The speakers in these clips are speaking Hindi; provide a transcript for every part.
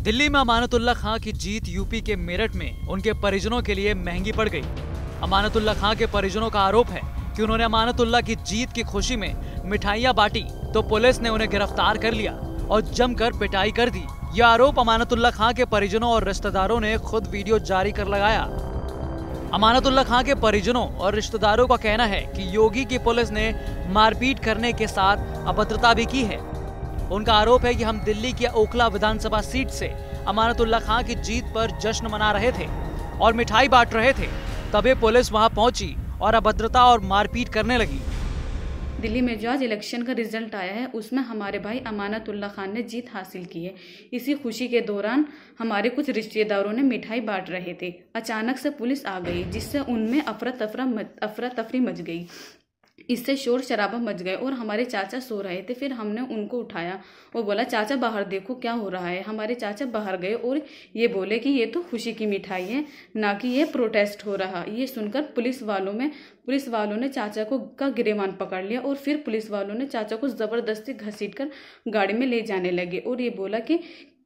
दिल्ली में अमानतुल्लाह खां की जीत यूपी के मेरठ में उनके परिजनों के लिए महंगी पड़ गई। अमानतुल्लाह खां के परिजनों का आरोप है कि उन्होंने अमानतुल्लाह की जीत की खुशी में मिठाइयां बांटी तो पुलिस ने उन्हें गिरफ्तार कर लिया और जमकर पिटाई कर दी। यह आरोप अमानतुल्लाह खां के परिजनों और रिश्तेदारों ने खुद वीडियो जारी कर लगाया। अमानतुल्लाह खां के परिजनों और रिश्तेदारों का कहना है कि योगी की पुलिस ने मारपीट करने के साथ अभद्रता भी की है। उनका आरोप है कि हम दिल्ली की ओखला विधानसभा सीट से अमानतुल्लाह खां की जीत पर जश्न मना रहे थे और मिठाई बांट रहे थे, तभी पुलिस वहां पहुंची और अभद्रता और मारपीट करने लगी। दिल्ली में जो आज इलेक्शन का रिजल्ट आया है उसमें हमारे भाई अमानतुल्लाह खान ने जीत हासिल की है। इसी खुशी के दौरान हमारे कुछ रिश्तेदारों ने मिठाई बांट रहे थे। अचानक से पुलिस आ गई जिससे उनमें अफरा तफरी मच गई। इससे शोर शराबा मच गए और हमारे चाचा सो रहे थे। फिर हमने उनको उठाया और बोला चाचा बाहर देखो क्या हो रहा है। हमारे चाचा बाहर गए और ये बोले कि ये तो खुशी की मिठाई है, ना कि ये प्रोटेस्ट हो रहा। ये सुनकर पुलिस वालों ने चाचा को का गिरेबान पकड़ लिया और फिर पुलिस वालों ने चाचा को जबरदस्ती घसीटकर गाड़ी में ले जाने लगे और ये बोला कि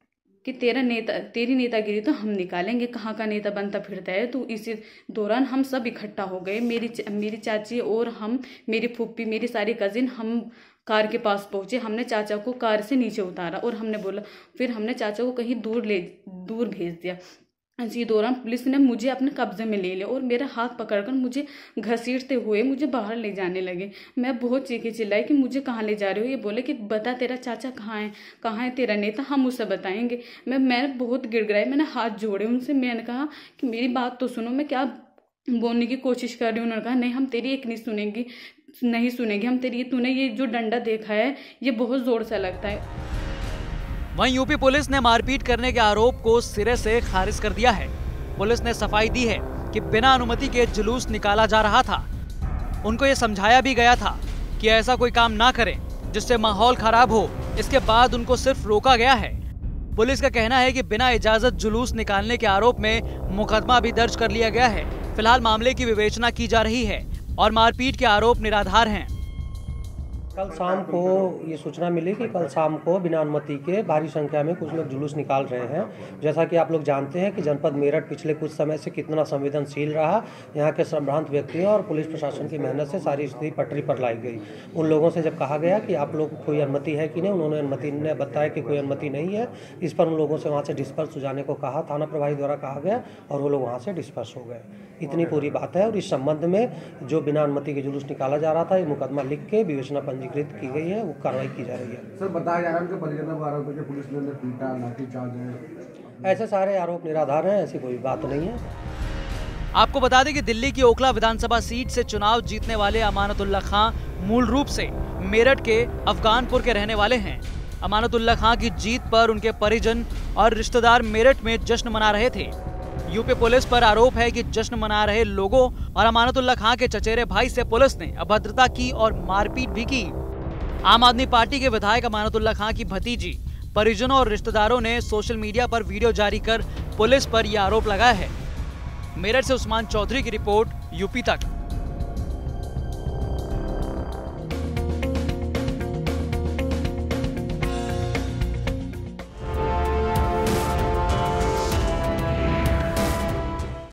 तेरी नेतागिरी तो हम निकालेंगे, कहाँ का नेता बनता फिरता है। तो इसी दौरान हम सब इकट्ठा हो गए, मेरी चाची और हम, मेरी फूफी, मेरी सारी कजिन, हम कार के पास पहुंचे। हमने चाचा को कार से नीचे उतारा और फिर हमने चाचा को कहीं दूर भेज दिया। इसी दौरान पुलिस ने मुझे अपने कब्जे में ले लिया और मेरा हाथ पकड़कर मुझे घसीटते हुए मुझे बाहर ले जाने लगे। मैं बहुत चीखी चिल्लाई कि मुझे कहाँ ले जा रहे हो। ये बोले कि बता तेरा चाचा कहाँ है तेरा नेता, हम उसे बताएंगे। मैं बहुत गिड़गिड़ाई, मैंने हाथ जोड़े उनसे। मैंने कहा कि मेरी बात तो सुनो, मैं क्या बोलने की कोशिश कर रही हूँ। उन्होंने कहा नहीं, हम तेरी एक नहीं सुनेंगे हम तेरी, तूने ये जो डंडा देखा है ये बहुत जोर से लगता है। वहीं यूपी पुलिस ने मारपीट करने के आरोप को सिरे से खारिज कर दिया है। पुलिस ने सफाई दी है कि बिना अनुमति के जुलूस निकाला जा रहा था। उनको ये समझाया भी गया था कि ऐसा कोई काम ना करें जिससे माहौल खराब हो। इसके बाद उनको सिर्फ रोका गया है। पुलिस का कहना है कि बिना इजाजत जुलूस निकालने के आरोप में मुकदमा भी दर्ज कर लिया गया है। फिलहाल मामले की विवेचना की जा रही है और मारपीट के आरोप निराधार हैं। कल शाम को ये सूचना मिली कि कल शाम को बिना अनुमति के भारी संख्या में कुछ लोग जुलूस निकाल रहे हैं। जैसा कि आप लोग जानते हैं कि जनपद मेरठ पिछले कुछ समय से कितना संवेदनशील रहा। यहाँ के संभ्रांत व्यक्तियों और पुलिस प्रशासन की मेहनत से सारी स्थिति पटरी पर लाई गई। उन लोगों से जब कहा गया कि आप लोग को कोई अनुमति है कि नहीं, उन्होंने अनुमति ने बताया कि कोई अनुमति नहीं है। इस पर उन लोगों से वहाँ से डिस्पर्स हो जाने को कहा, थाना प्रभारी द्वारा कहा गया और वो लोग वहाँ से डिस्पर्स हो गए। इतनी पूरी बात है। और इस संबंध में जो बिना अनुमति के जुलूस निकाला जा रहा था, ये मुकदमा लिख के विवेचना पंजीकृत की गई है, वो कार्रवाई की जा रही है। सर बताया जा रहा है कि परिजनों का आरोप है कि पुलिस ने पीटा, लाठीचार्ज है। ऐसे सारे आरोप निराधार हैं, ऐसी कोई बात नहीं है। आपको बता दें कि दिल्ली की ओखला विधानसभा सीट से चुनाव जीतने वाले अमानतुल्लाह खां मूल रूप से मेरठ के अफगानपुर के रहने वाले हैं। अमानतुल्लाह खां की जीत पर उनके परिजन और रिश्तेदार मेरठ में जश्न मना रहे थे। यूपी पुलिस पर आरोप है कि जश्न मना रहे लोगों और अमानतुल्लाह खां के चचेरे भाई से पुलिस ने अभद्रता की और मारपीट भी की। आम आदमी पार्टी के विधायक अमानतुल्लाह खां की भतीजी, परिजनों और रिश्तेदारों ने सोशल मीडिया पर वीडियो जारी कर पुलिस पर यह आरोप लगाया है। मेरठ से उस्मान चौधरी की रिपोर्ट, यूपी तक।